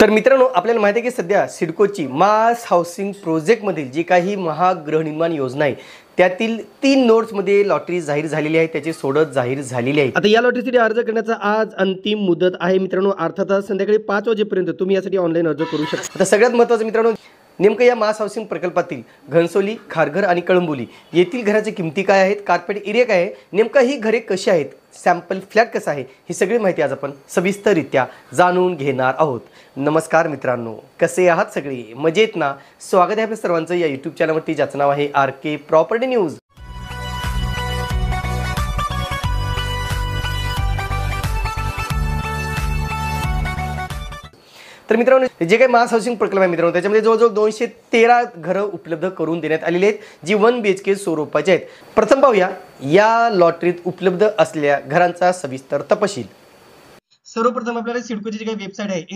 तर मित्रांनो, आपल्याला माहिती आहे की सध्या सिडकोची मास हाऊसिंग प्रोजेक्टमधील जी काही महागृहनिर्माण योजना आहे त्यातील 3 नोड्समध्ये लॉटरी जाहीर झालेली आहे, त्याची सोडत जाहीर झालेली आहे। आता या लॉटरीसाठी अर्ज करण्याचा आज अंतिम मुदत आहे मित्रांनो। अर्थातच संध्याकाळी 5 वाजेपर्यंत तुम्ही यासाठी ऑनलाईन अर्ज करू शकता। आता सगळ्यात महत्त्वाचं मित्रांनो, नेमकं या मास हाऊसिंग प्रकल्पातील घनसोली, खारघर आणि कळंबोली येथील घराची किमती काय आहेत, कार्पेट एरिया काय आहे, नेमका ही घरे कशी आहेत, सॅम्पल फ्लॅट कसा आहे, ही सगळी माहिती आज आपण सविस्तररित्या जाणून घेणार आहोत। नमस्कार मित्रांनो, कसे आहात सगळे? मजेत ना? स्वागत आहे आपल्या सर्वांचं या यूट्यूब चॅनलवरती, ज्याचं नाव आहे RK प्रॉपर्टी न्यूज। तर मित्रांनो, जे काही मास हाऊसिंग प्रकल्प आहे मित्रांनो, त्याच्यामध्ये जवळजवळ 213 घरं उपलब्ध करून देण्यात आलेली आहेत, जी 1 BHK स्वरूपाची आहेत। प्रथम पाहूया या लॉटरीत उपलब्ध असलेल्या घरांचा सविस्तर तपशील। सर्वप्रथम आपल्याला सिडकोची जी काही वेबसाईट आहे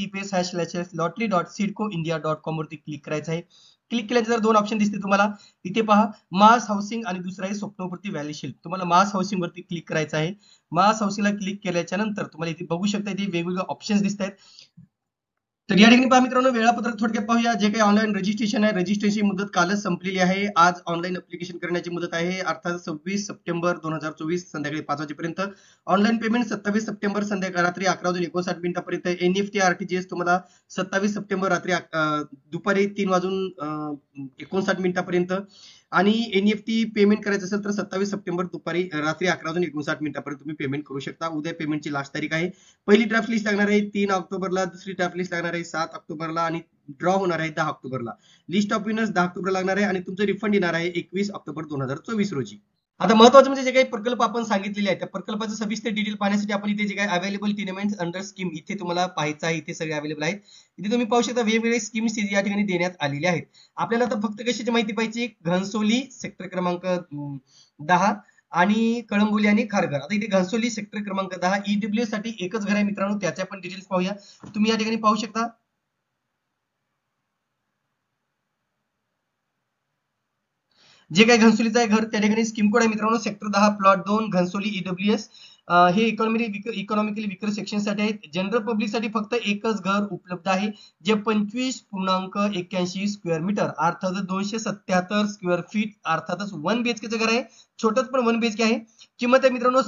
https://lottery.sidcoindia.com वरती क्लिक करायचं आहे। क्लिक केल्यानंतर 2 ऑप्शन दिसतील तुम्हाला। इथे पहा, मास हाऊसिंग आणि दुसरा आहे स्वप्नपूर्ती व्हॅल्यूशील। तुम्हाला मास हाऊसिंग वरती क्लिक करायचं आहे। मास हाऊसिंगला क्लिक केल्याच्या नंतर तुम्हाला इथे बघू शकता, इथे वेगवेगळे ऑप्शन्स दिसतात। तर या ठिकाणी पहा मित्रांनो, वेळापत्रक थोडक्यात पाहूया। जे काही ऑनलाईन रजिस्ट्रेशन आहे, रजिस्ट्रेशन मुदत कालच संपलेली आहे। आज ऑनलाईन ऍप्लिकेशन करण्याची मुदत आहे, अर्थात 26 सप्टेंबर 2024 संध्याकाळी 5 वाजेपर्यंत। ऑनलाईन पेमेंट 27 सप्टेंबर संध्याकाळी रात्री 11:59 पर्यंत। NEFT RTGS तुम्हाला 27 सप्टेंबर रात्री दुपारी 3:59 पर्यंत। आणि NEFT पेमेंट करायचं असेल तर 27 सप्टेंबर दुपारी रात्री 11:59 पर्यंत तुम्ही पेमेंट करू शकता। उद्या पेमेंटची लास्ट तारीख आहे। पहिली ड्राफ्ट लिस्ट लागणार आहे 3 ऑक्टोबरला, दुसरी ड्राफ्ट लिस्ट लागणार आहे 7 ऑक्टोबरला आणि ड्रॉ होणार आहे 10 ऑक्टोबरला। लिस्ट ऑफ विनर्स 10 ऑक्टोबर लागणार आहे आणि तुमचं रिफंड येणार आहे 21 ऑक्टोबर 2024 रोजी। आता महत्त्वाचं म्हणजे जे काही प्रकल्प आपण सांगितलेले आहे त्या प्रकल्पाचं सविस्तर डिटेल पाहण्यासाठी आपण इथे जे काही अवेलेबल टेनेमेंट्स अंडर स्कीम इथे तुम्हाला पाहायचं आहे। इथे सगळे अवेलेबल आहेत। इथे तुम्ही पाहू शकता वेगवेगळे स्कीम्स या ठिकाणी देण्यात आलेले आहेत। आपल्याला आता फक्त कशाची माहिती पाहिजे? घनसोली सेक्टर क्रमांक 10 आणि कळंबोली आणि खारघर। आता इथे घनसोली सेक्टर क्रमांक 10 EWS साठी एकच घर आहे मित्रांनो, त्याचे आपण डिटेल्स पाहूया। तुम्ही या ठिकाणी पाहू शकता, जे काही घनसोलीचं आहे घर त्या ठिकाणी स्कीम कोड आहे मित्रांनो, सेक्टर 10 प्लॉट 2 घनसोली EWS। हे इकॉनॉमिकली विकर सेक्शन साठी आहे। जनरल पब्लिक साठी फक्त एकच घर उपलब्ध आहे, जे 25.81 स्क्वेअर मीटर अर्थात 277 स्क्वेअर फीट अर्थातच 1 BHK चं घर आहे। छोटंच पण 1 BHK आहे। किंमत आहे मित्रांनो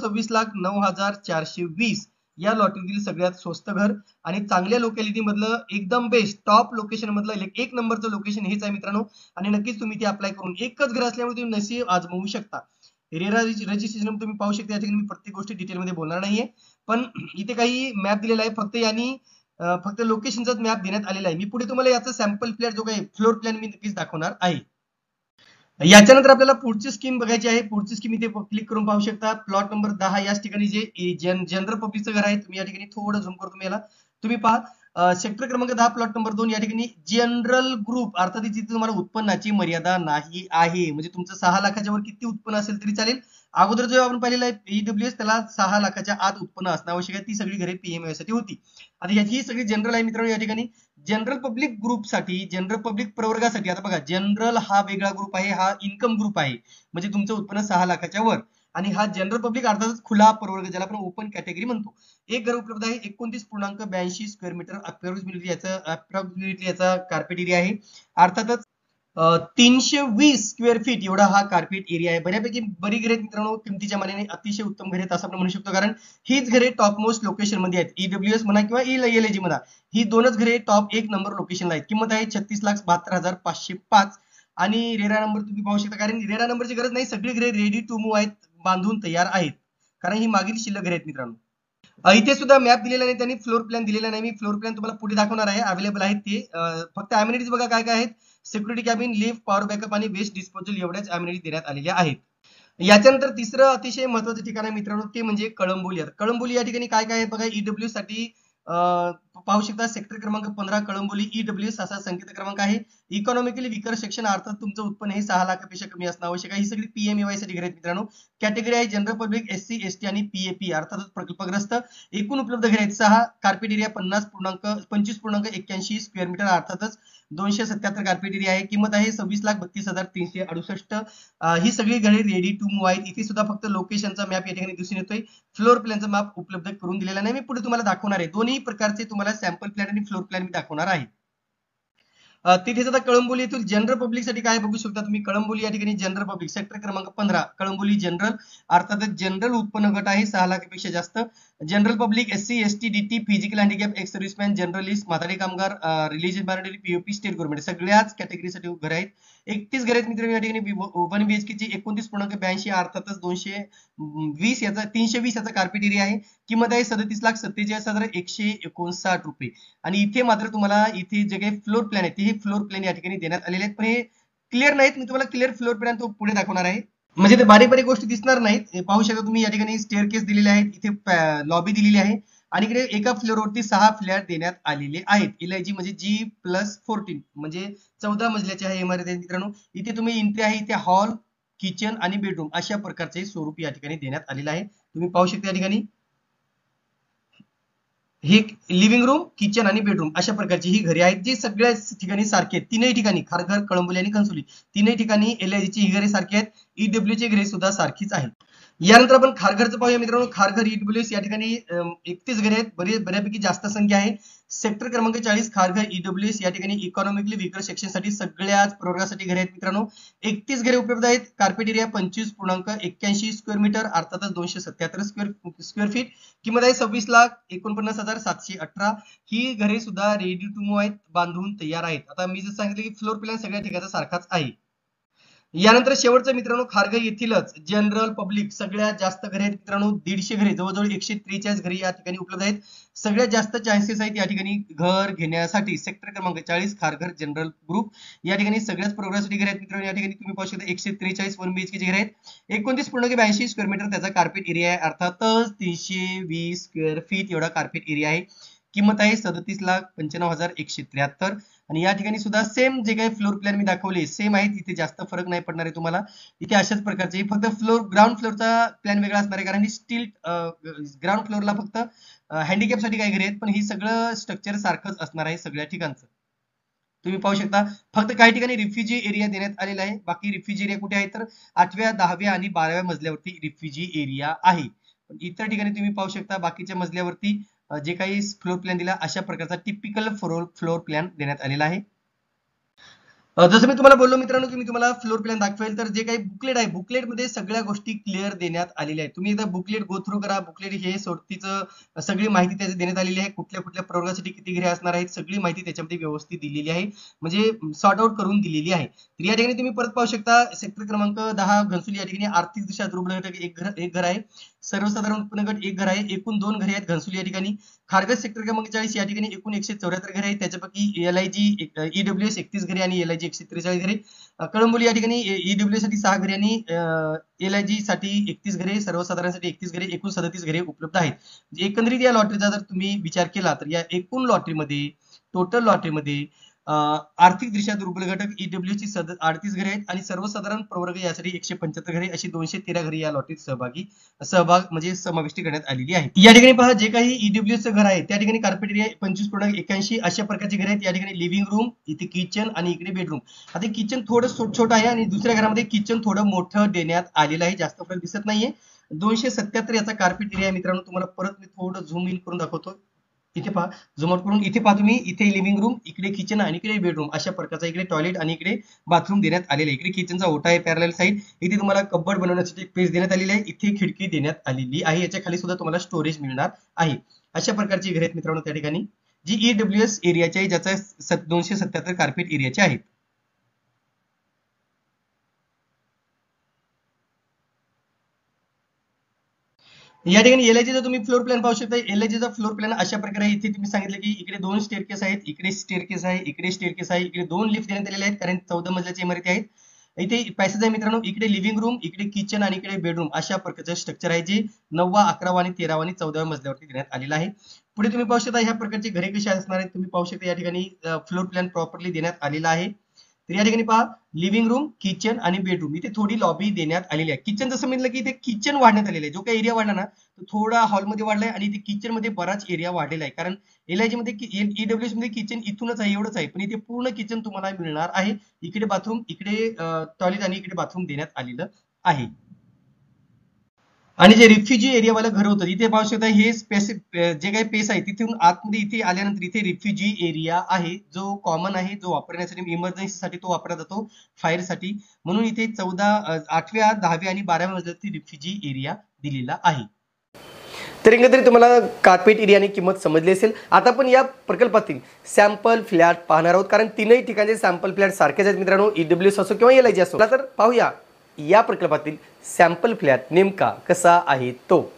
26,09,420। या लॉटरीतील सगळ्यात स्वस्त घर आणि चांगल्या लोकॅलिटी मधलं एकदम बेस्ट टॉप लोकेशन मधलं 1 नंबरचं लोकेशन हेच आहे मित्रांनो। आणि नक्कीच तुम्ही ते अप्लाय करून, एकच घर असल्यामुळे तुम्ही नशीब आजमावू शकता। रेरा रजिस्ट्रेशन तुम्ही पाहू शकता। या ठिकाणी मी प्रत्येक गोष्टी डिटेल मध्ये बोलणार नाहीये, पण इथे काही मॅप दिलेला आहे फक्त, यांनी फक्त लोकेशनचाच मॅप देण्यात आलेला आहे। मी पुढे तुम्हाला याचा सॅम्पल फ्लॅट जो काही फ्लोर प्लॅन मी नक्कीच दाखवणार आहे। याच्यानंतर आपल्याला पुढची स्कीम बघायची आहे। पुढची स्कीम इथे क्लिक करून पाहू शकता, प्लॉट नंबर 10 याच ठिकाणी जे जनरल पब्लिकचं घर आहे। तुम्ही या ठिकाणी थोडं झूम करतो मी याला, तुम्ही पहा सेक्टर क्रमांक 10 प्लॉट नंबर 2 या ठिकाणी जनरल ग्रुप अर्थात जिथे तुम्हाला उत्पन्नाची मर्यादा नाही आहे, म्हणजे तुमचं 6 लाखाच्या वर किती उत्पन्न असेल तरी चालेल। अगोदर जो आपण पाहिलेला आहे EWS त्याला 6 लाखाच्या आत उत्पन्न असणं आवश्यक आहे। ती सगळी घरे PMA साठी होती। आता याची सगळी जनरल आहे मित्रांनो। या ठिकाणी जनरल पब्लिक ग्रुप साठी, जनरल पब्लिक प्रवर्गासाठी, आता बघा जनरल हा वेगळा ग्रुप आहे, हा इन्कम ग्रुप आहे, म्हणजे तुमचं उत्पन्न 6 लाखाच्या वर। आणि हा जनरल पब्लिक अर्थातच खुला प्रवर्ग, ज्याला आपण ओपन कॅटेगरी म्हणतो। एक घर उपलब्ध आहे 29.82 स्क्वेअर मीटर अप्रॉक्सिमेटली याचा कार्पेट एरिया आहे, अर्थातच 320 स्क्वेअर फीट एवढा हा कार्पेट एरिया आहे। बऱ्यापैकी बरी घरे मित्रांनो, किमतीच्या मानाने अतिशय उत्तम घरे असं आपण म्हणू शकतो, कारण हीच घरे टॉप मोस्ट लोकेशन मध्ये आहेत। EWS म्हणा किंवा LIG म्हणा, ही दोनच घरे टॉप 1 नंबर लोकेशनला आहेत। किंमत आहे 36,72,505 आणि रेरा नंबर तुम्ही पाहू शकता, कारण रेरा नंबरची गरज नाही, सगळी घरे रेडी टू मूव्ह आहेत, बांधून तयार आहेत, कारण ही मागील शिल्लक घरे आहेत मित्रांनो। इथे सुद्धा मॅप दिलेला नाही, त्यांनी फ्लोर प्लॅन दिलेला नाही। मी फ्लोर प्लॅन तुम्हाला पुढे दाखवणार आहे, अवेलेबल आहेत ते। फक्त अम्युनिटीज बघा काय काय आहेत, security cabin, lift, power backup आणि वेस्ट डिस्पोजल एवढ्याच अम्युनिटी देण्यात आलेल्या आहेत। याच्यानंतर तिसरं अतिशय महत्त्वाचं ठिकाण आहे मित्रांनो, ते म्हणजे कळंबोली। कळंबोली या ठिकाणी काय काय आहे बघा, EWS साठी पाहू शकता सेक्टर क्रमांक 15 कळंबोली EWS असा संकेत क्रमांक आहे। इकॉनॉमिकली विकर सेक्शन अर्थात तुमचं उत्पन्न हे 6 लाखापेक्षा कमी असणं आवश्यक आहे। ही सगळी PMAY साठी घरे आहेत मित्रांनो। कॅटेगरी आहे जनरल पब्लिक, SC ST आणि PAP अर्थातच प्रकल्पग्रस्त। एकूण उपलब्ध घरे आहेत 6, कार्पेट एरिया 25.81 स्क्वेअर मीटर अर्थातच 277 कार्पेट एरिया आहे। किंमत आहे 26,32,368। ही सगळी घरे रेडी टू मूव्ह आहेत। इथे सुद्धा फक्त लोकेशनचा मॅप या ठिकाणी दिसून येतोय, फ्लोर प्लॅनचा मॅप उपलब्ध करून दिलेला नाही। मी पुढे तुम्हाला दाखवणार आहे, दोन्ही प्रकारचे तुम्हाला तुम्हाला सॅम्पल प्लॅन आणि फ्लोर प्लॅन मी दाखवणार आहे. तिथे आता कळंबोली येथील जनरल पब्लिक साठी काय बघू शकता तुम्ही. कळंबोली या ठिकाणी जनरल पब्लिक सेक्टर क्रमांक 15 कळंबोली जनरल, अर्थातच जनरल उत्पन्न गट आहे 6 लाखापेक्षा जास्त. General public SC ST DT physical handicap, ex serviceman, journalist, म्हातारी कामगार, religious minority, POP, state government सगळ्याच कॅटेगरीसाठी घर आहेत. 31 घर आहेत मित्रांनो या ठिकाणी. 1 BHK ची 29.82 अर्थातच 220 याचा 320 याचा कार्पेट एरिया आहे. किंमत आहे 37,47,159 रुपये. आणि इथे मात्र तुम्हाला इथे जे काही फ्लोर प्लॅन आहे ते फ्लोर प्लॅन या ठिकाणी देण्यात आलेले आहेत, पण हे क्लिअर नाहीत. मी तुम्हाला क्लिअर फ्लोर प्लॅन तो पुढे दाखवणार आहे. म्हणजे ते बारीक बारीक गोष्टी दिसणार नाहीत. पाहू शकता तुम्ही या ठिकाणी स्टेअरकेस दिलेले आहेत, इथे लॉबी दिलेली आहे आणि इकडे एका फ्लोअरवरती 6 फ्लॅट देण्यात आलेले आहेत. LIG म्हणजे G+14 म्हणजे 14 मजल्याची आहे इमारत आहे मित्रांनो. इथे तुम्ही एंट्री आहे, इथे हॉल, किचन आणि बेडरूम अशा प्रकारचे स्वरूप या ठिकाणी देण्यात आलेलं आहे. तुम्ही पाहू शकता या ठिकाणी ही लिव्हिंग रूम, किचन आणि बेडरूम अशा प्रकारची ही घरे आहेत, जी सगळ्याच ठिकाणी सारखी आहेत. तीनही ठिकाणी खारघर, कळंबोली आणि घनसोली तीनही ठिकाणी LIG ची ही घरे सारखी आहेत. EW ची घरे सुद्धा सारखीच आहेत. यानंतर आपण खारघरचं पाहूया मित्रांनो. खारघर EWS या ठिकाणी 31 घरे आहेत, बऱ्यापैकी जास्त संख्या आहे. सेक्टर क्रमांक 40 खारघर EWS या ठिकाणी इकॉनॉमिकली वीकर सेक्शन साठी सगळ्याच प्रवर्गासाठी घरे आहेत मित्रांनो. 31 घरे उपलब्ध आहेत. कार्पेट एरिया 25.81 स्क्वेअर मीटर अर्थातच 277 स्क्वेअर फीट. किंमत आहे 26,49,718. ही घरे सुद्धा रेडी टू मूव्ह आहेत, बांधून तयार आहेत. आता मी जर सांगितलं की फ्लोर प्लॅन सगळ्या ठिकाणचा सारखाच आहे. यानंतर शेवटचं मित्रांनो खारघर येथीलच जनरल पब्लिक सगळ्यात जास्त घरे आहेत मित्रांनो. 150 घरे, जवळजवळ 143 घरे या ठिकाणी उपलब्ध आहेत. सगळ्यात जास्त चान्सेस आहेत या ठिकाणी घर घेण्यासाठी. सेक्टर क्रमांक 40 खारघर जनरल ग्रुप या ठिकाणी सगळ्याच प्रोग्रामसाठी घरे आहेत मित्रांनो. या ठिकाणी तुम्ही पाहू शकता 143 1 BHK ची घरे आहेत. 29.82 स्क्वेअर मीटर त्याचा कार्पेट एरिया आहे, अर्थातच 320 स्क्वेअर फीट एवढा कार्पेट एरिया आहे. किंमत आहे 37,95,173. आणि या ठिकाणी सुद्धा सेम जे काही फ्लोर प्लॅन मी दाखवले सेम आहेत, इथे जास्त फरक नाही पडणार आहे तुम्हाला. इथे अशाच प्रकारचे फक्त ग्राउंड फ्लोअरचा प्लॅन वेगळा असणार आहे, कारण ही स्टील ग्राउंड फ्लोअरला फक्त हँडिकॅप साठी काही घरे आहेत, पण ही सगळं स्ट्रक्चर सारखंच असणार आहे सगळ्या ठिकाणचं. तुम्ही पाहू शकता फक्त काही ठिकाणी रिफ्युजी एरिया देण्यात आलेला आहे. बाकी रिफ्युजी एरिया कुठे आहे तर 8व्या 10व्या आणि 12व्या मजल्यावरती रिफ्युजी एरिया आहे. इतर ठिकाणी तुम्ही पाहू शकता बाकीच्या मजल्यावरती जे काही फ्लोर प्लॅन दिला अशा प्रकारचा टिपिकल फ्लोर प्लॅन देण्यात आलेला आहे. जसं मी तुम्हाला बोललो मित्रांनो की मी तुम्हाला फ्लोर प्लॅन दाखवेल, तर जे काही बुकलेट आहे बुकलेट मध्ये सगळ्या गोष्टी क्लिअर देण्यात आलेल्या आहेत. तुम्ही एकदा बुकलेट गो थ्रू करा. बुकलेट हे सोबतीचं सगळी माहिती त्याची देण्यात आलेली आहे. कुठल्या कुठल्या प्रवर्गासाठी किती घरे असणार आहेत सगळी माहिती त्याच्यामध्ये व्यवस्थित दिलेली आहे, म्हणजे सॉर्ट आउट करून दिलेली आहे. तर या ठिकाणी तुम्ही परत पाहू शकता सेक्टर क्रमांक 10 घनसोली या ठिकाणी आर्थिक दृष्ट्या दुर्बल घटक एक घर आहे. सर्वसाधारण उत्पन्न गट एक घर आहे. एकूण 2 घरे आहेत घनसोली या ठिकाणी. खारघर सेक्टर क्रमांक 40 या ठिकाणी एकूण 174 घरे आहेत. त्याच्यापैकी LIG EWS 31 घरे आणि LIG 143 घरे. कळंबोली या ठिकाणी EWS साठी 6 घरे आणि LIG साठी 31 घरे, सर्वसाधारणसाठी 31 घरे, एकूण 37 घरे उपलब्ध आहेत. एकंदरीत या लॉटरीचा जर तुम्ही विचार केला तर या एकूण लॉटरीमध्ये टोटल लॉटरीमध्ये आर्थिकदृष्ट्या दुर्बल घटक EWS ची 38 घरे आहेत आणि सर्वसाधारण प्रवर्ग यासाठी 175 घरे, अशी 213 घरे या लॉटरीत सहभाग म्हणजे समाविष्ट करण्यात आलेली आहे. या ठिकाणी पहा जे काही EWS चं घर आहे त्या ठिकाणी कार्पेट एरिया 25.81 अशा प्रकारची घरे आहेत. या ठिकाणी लिव्हिंग रूम, इथे किचन आणि इकडे बेडरूम. आता किचन थोडं छोटं आहे आणि दुसऱ्या घरामध्ये किचन थोडं मोठं देण्यात आलेलं आहे, जास्त फरक दिसत नाहीये. 277 याचा कार्पेट एरिया मित्रांनो. तुम्हाला परत मी थोडं झूम इन करून दाखवतो. इथे पहा, झूम आउट करून इथे पहा तुम्ही, इथे लिव्हिंग रूम, इकडे किचन आणि इकडे बेडरूम अशा प्रकारचा इकडे टॉयलेट आणि इकडे बाथरूम देण्यात आलेले आहे. इकडे किचनचा ओटा आहे पॅरलल साईड. इथे तुम्हाला कबर्ड बनवण्यासाठी स्पेस देण्यात आलेली आहे. इथे खिडकी देण्यात आलेली आहे. याच्या खाली सुद्धा तुम्हाला स्टोरेज मिळणार आहे. अशा प्रकारची घरे आहेत मित्रांनो त्या ठिकाणी, जी EWS एरियाची आहे, ज्याचा 277 कार्पेट एरियाचे आहेत. या ठिकाणी LIG चा तुम्ही फ्लोर प्लॅन पाहू शकता. LIG चा फ्लोर प्लॅन अशा प्रकारे आहे. इथे तुम्ही सांगितलं की इकडे 2 स्टेअरकेस आहेत, इकडे स्टेअरकेस आहे, इकडे स्टेअरकेस आहे, इकडे 2 लिफ्ट देण्यात आलेले आहेत कारण 14 मजल्याची इमारती आहेत. इथे पॅसेज आहे मित्रांनो. इकडे लिव्हिंग रूम, इकडे किचन आणि इकडे बेडरूम अशा प्रकारचं स्ट्रक्चर आहे, जे 9वा 11वा आणि 13वा आणि 14व्या मजल्यावरती देण्यात आलेलं आहे. पुढे तुम्ही पाहू शकता ह्या प्रकारची घरे कशी असणार आहेत. तुम्ही पाहू शकता या ठिकाणी फ्लोर प्लॅन प्रॉपरली देण्यात आलेला आहे. तर या ठिकाणी पहा लिव्हिंग रूम, किचन आणि बेडरूम, इथे थोडी लॉबी देण्यात आलेली आहे. किचन जसं म्हटलं की इथे किचन वाढण्यात आलेलं आहे. जो काही एरिया वाढला ना तो थोडा हॉलमध्ये वाढलाय आणि इथे किचन मध्ये बराच एरिया वाढलेला आहे, कारण LIG मध्ये EWS मध्ये किचन इथूनच आहे एवढंच आहे, पण इथे पूर्ण किचन तुम्हाला मिळणार आहे. इकडे बाथरूम, इकडे टॉयलेट आणि इकडे बाथरूम देण्यात आलेलं आहे. आणि जे रिफ्युजी एरियावालं घर होतं इथे पाहू शकता हे जे काही पेस आहे तिथून आतमध्ये इथे आल्यानंतर इथे रिफ्युजी एरिया आहे जो कॉमन आहे, जो वापरण्यासाठी इमर्जन्सीसाठी तो वापरला जातो, फायरसाठी. म्हणून इथे 8व्या 10व्या आणि 12व्या मजल्यावरती रिफ्युजी एरिया दिलेला आहे. तर एकंदरीत तुम्हाला कार्पेट एरियाने किंमत समजली असेल. आता आपण या प्रकल्पातील सॅम्पल फ्लॅट पाहणार आहोत, कारण तीनही ठिकाणचे सॅम्पल फ्लॅट सारखेच आहेत मित्रांनो, ईडब्ल्यूएस असो किंवा एलआयजी असो. तर पाहूया या प्रकल्पातील सॅम्पल फ्लॅट नेमका कसा आहे तो.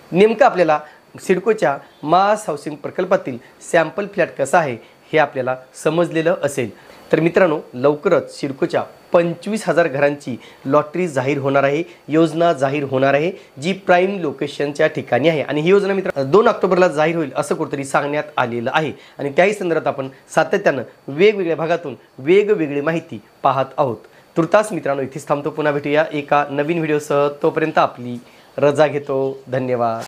नेमकं आपल्याला सिडकोच्या मास हाऊसिंग प्रकल्पातील सॅम्पल फ्लॅट कसा आहे हे आपल्याला समजलेलं असेल. तर मित्रांनो, लवकरच सिडकोच्या 25,000 घरांची लॉटरी जाहीर होणार आहे, योजना जाहीर होणार आहे, जी प्राईम लोकेशनच्या ठिकाणी आहे. आणि ही योजना मित्र 2 ऑक्टोबरला जाहीर होईल असं कुठेतरी सांगण्यात आलेलं आहे. आणि त्याही संदर्भात आपण सातत्यानं वेगवेगळ्या भागातून वेगवेगळी माहिती पाहत आहोत. तुर्तास मित्रांनो इथेच थांबतो. पुन्हा भेटूया एका नवीन व्हिडिओसह. तोपर्यंत आपली रजा घेतो. धन्यवाद.